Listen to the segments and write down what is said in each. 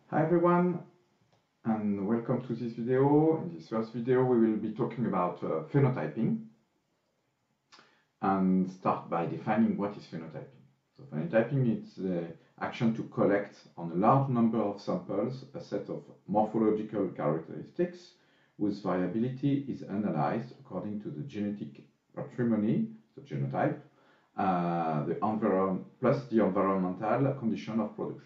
Hi everyone, and welcome to this video. In this first video we will be talking about phenotyping and start by defining what is phenotyping. So phenotyping is the action to collect on a large number of samples a set of morphological characteristics whose variability is analyzed according to the genetic patrimony, the genotype, plus the environmental condition of production.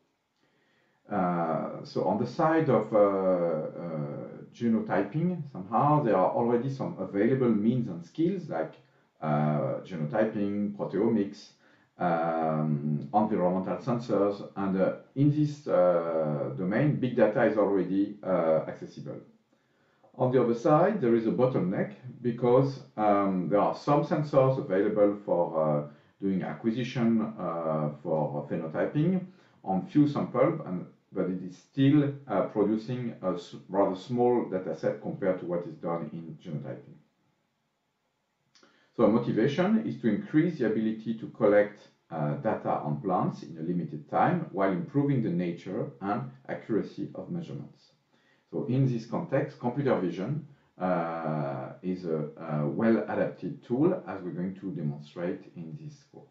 So on the side of genotyping, somehow there are already some available means and skills like genotyping, proteomics, environmental sensors, and in this domain, big data is already accessible. On the other side, there is a bottleneck because there are some sensors available for doing acquisition for phenotyping on few samples, but it is still producing a rather small data set compared to what is done in genotyping. So a motivation is to increase the ability to collect data on plants in a limited time while improving the nature and accuracy of measurements. So in this context, computer vision is a well-adapted tool, as we're going to demonstrate in this course.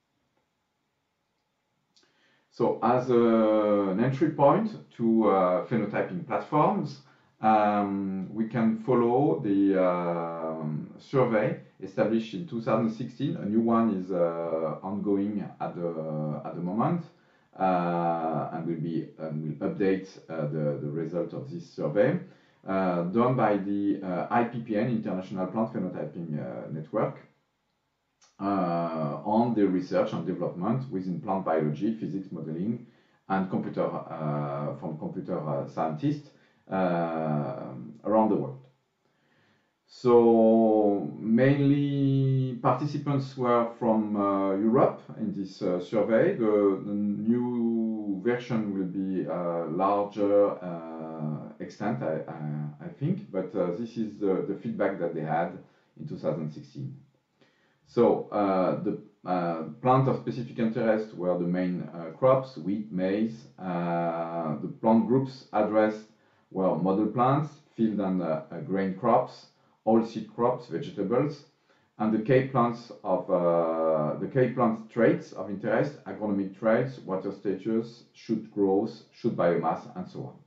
So as an entry point to phenotyping platforms, we can follow the survey established in 2016. A new one is ongoing at the moment, and will update the result of this survey done by the IPPN, International Plant Phenotyping Network, on the research and development within plant biology, physics modeling, and computer scientists around the world. So mainly participants were from Europe in this survey. The new version will be larger extent, I think, but this is the feedback that they had in 2016. So the plant of specific interest were the main crops: wheat, maize. The plant groups addressed were model plants, field and grain crops, oilseed crops, vegetables, and the key plants traits of interest: agronomic traits, water status, shoot growth, shoot biomass, and so on.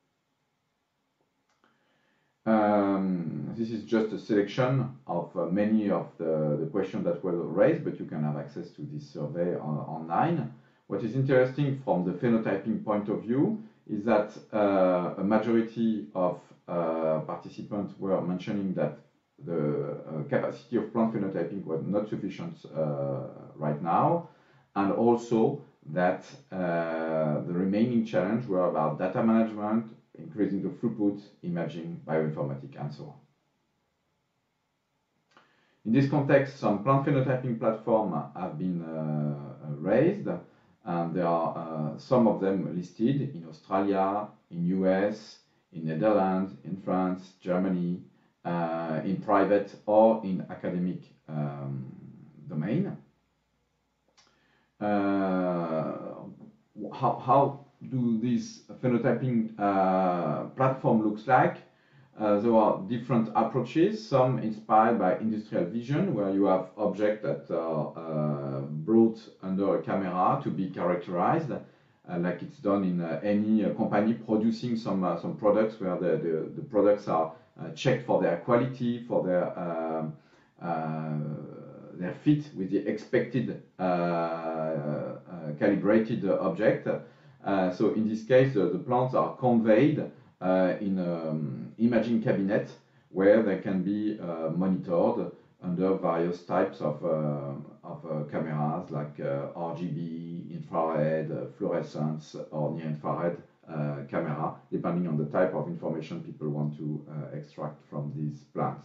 This is just a selection of many of the questions that were raised, but you can have access to this survey online. What is interesting from the phenotyping point of view is that a majority of participants were mentioning that the capacity of plant phenotyping was not sufficient right now, and also that the remaining challenge were about data management, increasing the throughput, imaging, bioinformatics, and so on. In this context, some plant phenotyping platforms have been raised, and there are some of them listed in Australia, in US, in Netherlands, in France, Germany, in private or in academic domain. How do this phenotyping platform looks like? There are different approaches, some inspired by industrial vision, where you have objects that are brought under a camera to be characterized, like it's done in any company producing some products, where the products are checked for their quality, for their fit with the expected calibrated object. So in this case, the plants are conveyed in an imaging cabinet where they can be monitored under various types of cameras like RGB, infrared, fluorescence, or near-infrared camera, depending on the type of information people want to extract from these plants.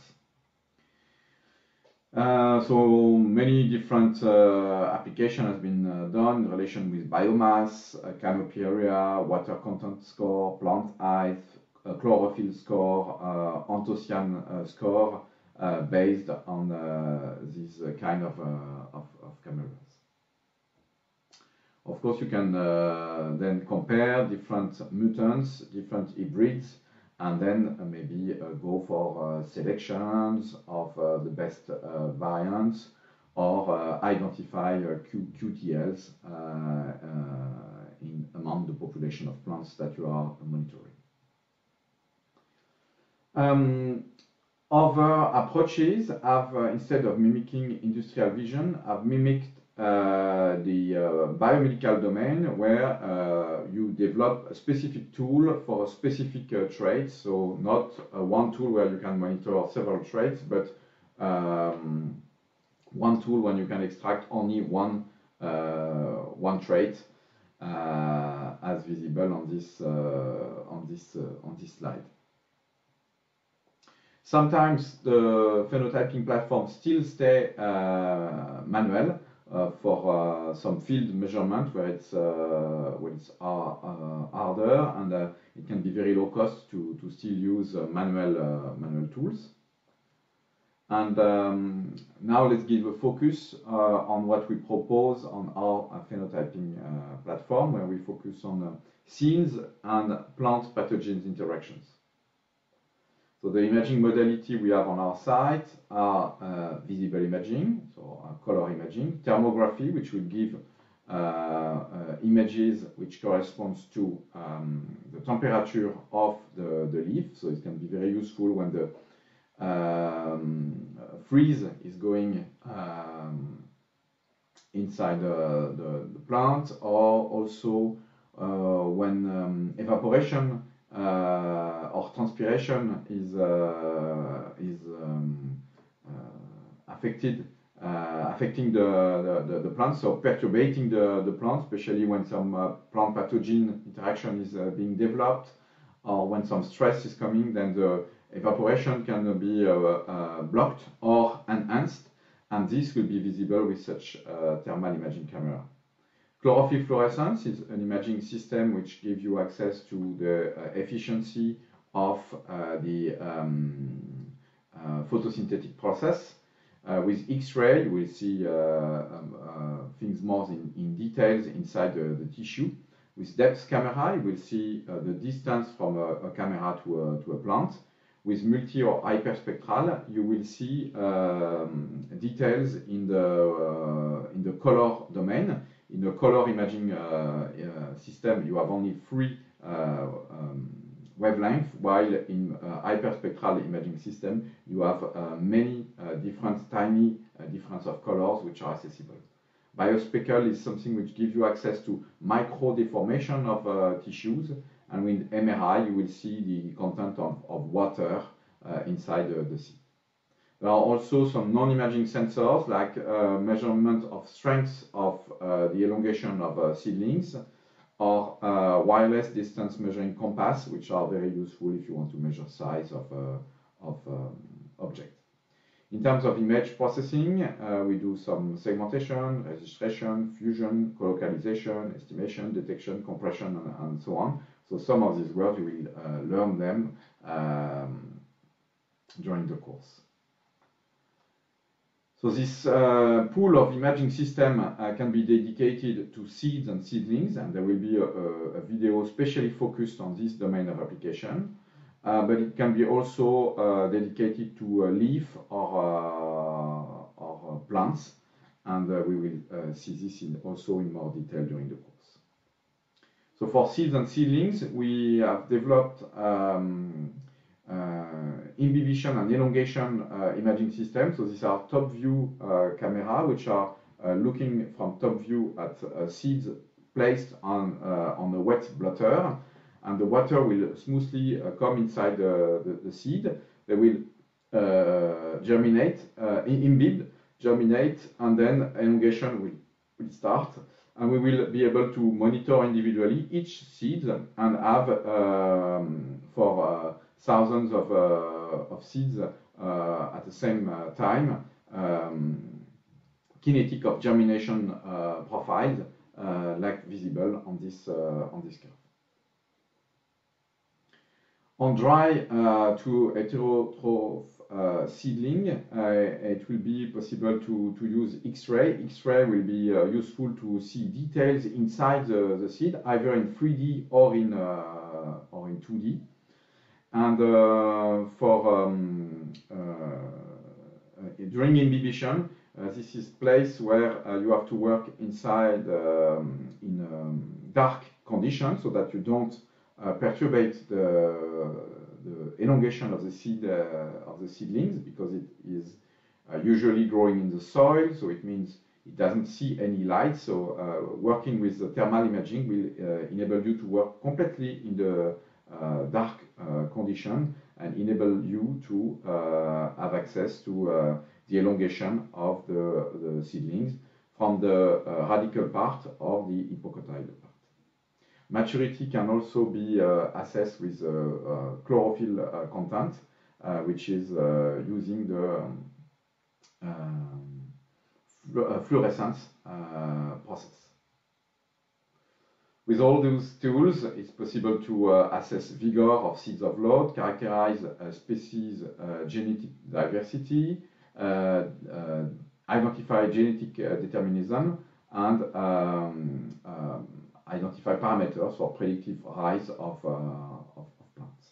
So many different applications have been done in relation with biomass, canopy area, water content score, plant height, chlorophyll score, anthocyane score, based on these kind of cameras. Of course, you can then compare different mutants, different hybrids, and then maybe go for selections of the best variants, or identify QTLs among the population of plants that you are monitoring. Other approaches have, instead of mimicking industrial vision, have mimicked the biomedical domain, where you develop a specific tool for a specific trait. So not one tool where you can monitor several traits, but one tool when you can extract only one trait, as visible on this slide. Sometimes the phenotyping platforms still stay manual for some field measurement where it's harder, and it can be very low cost to still use manual tools. And now let's give a focus on what we propose on our phenotyping platform, where we focus on seeds and plant pathogens interactions. So the imaging modality we have on our site are visible imaging, so color imaging, thermography, which will give images which corresponds to the temperature of the leaf. So it can be very useful when the freeze is going inside the plant, or also when evaporation or transpiration is affecting the plant, so perturbating the plant, especially when some plant pathogen interaction is being developed, or when some stress is coming, then the evaporation can be blocked or enhanced, and this will be visible with such thermal imaging camera. Chlorophyll fluorescence is an imaging system which gives you access to the efficiency of the photosynthetic process. With X-ray, you will see things more in details inside the tissue. With depth camera, you will see the distance from a camera to a plant. With multi or hyperspectral, you will see details in the color domain. In the color imaging system, you have only 3 wavelengths, while in hyperspectral imaging system, you have many different tiny difference of colors which are accessible. Biospeckle is something which gives you access to micro deformation of tissues, and with MRI, you will see the content of water inside the seed. There are also some non-imaging sensors, like measurement of strength of the elongation of seedlings, or wireless distance measuring compass, which are very useful if you want to measure size of object. In terms of image processing, we do some segmentation, registration, fusion, colocalization, estimation, detection, compression, and so on. So some of these words you will learn them during the course. So this pool of imaging system can be dedicated to seeds and seedlings, and there will be a video specially focused on this domain of application. But it can be also dedicated to leaf or plants, and we will see this also in more detail during the course. So for seeds and seedlings, we have developed imbibition and elongation imaging systems. So these are top view camera, which are looking from top view at seeds placed on a wet blotter, and the water will smoothly come inside the seed. They will germinate, imbibe, germinate, and then elongation will start. And we will be able to monitor individually each seed and have for thousands of seeds at the same time kinetic of germination profiles like visible on this curve. On dry to heterotroph seedling, it will be possible to use X-ray. X-ray will be useful to see details inside the seed, either in 3D or in 2D. And during imbibition, this is place where you have to work inside in dark conditions so that you don't perturbate the elongation of the seed of the seedlings, because it is usually growing in the soil, so it means it doesn't see any light. So working with the thermal imaging will enable you to work completely in the dark condition and enable you to have access to the elongation of the seedlings from the radical part or the hypocotyl part. Maturity can also be assessed with chlorophyll content, which is using the fluorescence process. With all those tools, it's possible to assess vigor of seeds of load, characterize species genetic diversity, identify genetic determinism, and identify parameters for predictive rise of plants.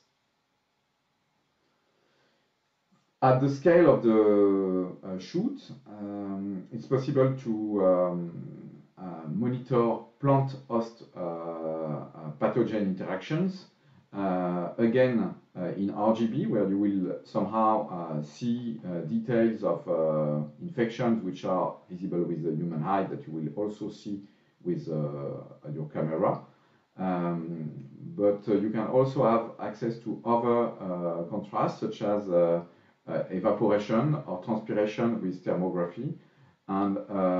At the scale of the shoot, it's possible to monitor plant-host pathogen interactions. Again, in RGB, where you will somehow see details of infections which are visible with the human eye, that you will also see with your camera. But you can also have access to other contrasts, such as evaporation or transpiration with thermography, and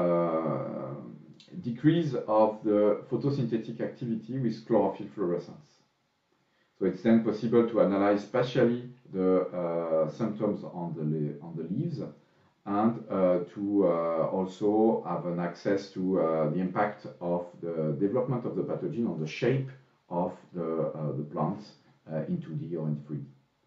decrease of the photosynthetic activity with chlorophyll fluorescence. So it's then possible to analyze spatially the symptoms on the leaves, and to also have an access to the impact of the development of the pathogen on the shape of the plants in 2D or in 3D.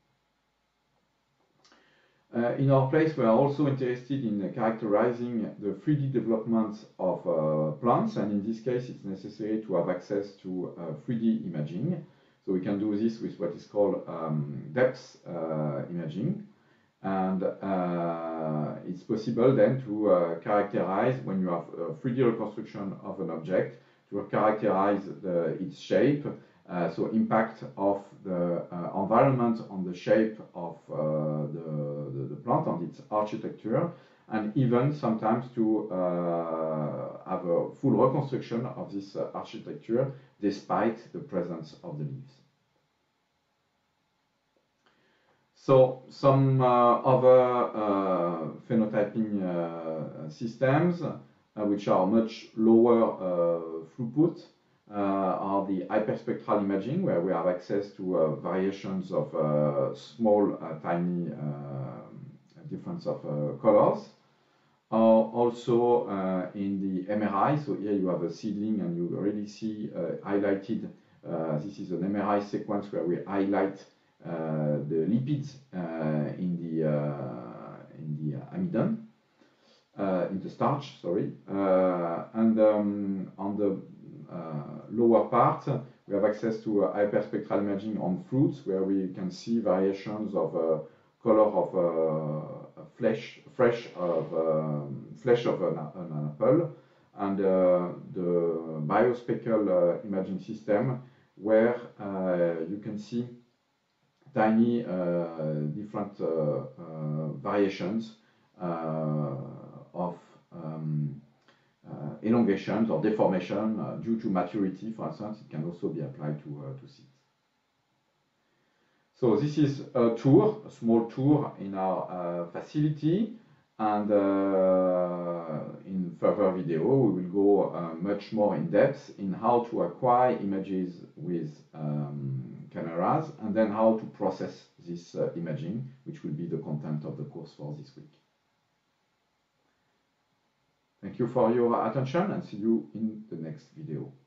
In our place, we are also interested in characterizing the 3D development of plants, and in this case, it's necessary to have access to 3D imaging. So we can do this with what is called depth imaging, and it's possible then to characterize, when you have a 3D reconstruction of an object, to characterize its shape, so impact of the environment on the shape of the plant, on its architecture, and even sometimes to have a full reconstruction of this architecture despite the presence of the leaves. So some other phenotyping systems which are much lower throughput are the hyperspectral imaging, where we have access to variations of small, tiny difference of colors. Also in the MRI, so here you have a seedling and you already see highlighted, this is an MRI sequence where we highlight the lipids in the amidon, in the starch, sorry, and on the lower part we have access to hyperspectral imaging on fruits, where we can see variations of color of flesh of an apple, and the biospeckle imaging system, where you can see tiny different variations of elongations or deformation due to maturity, for instance. It can also be applied to seeds. So this is a tour, a small tour in our facility, and in further video we will go much more in depth in how to acquire images with cameras, and then how to process this imaging, which will be the content of the course for this week. Thank you for your attention, and see you in the next video.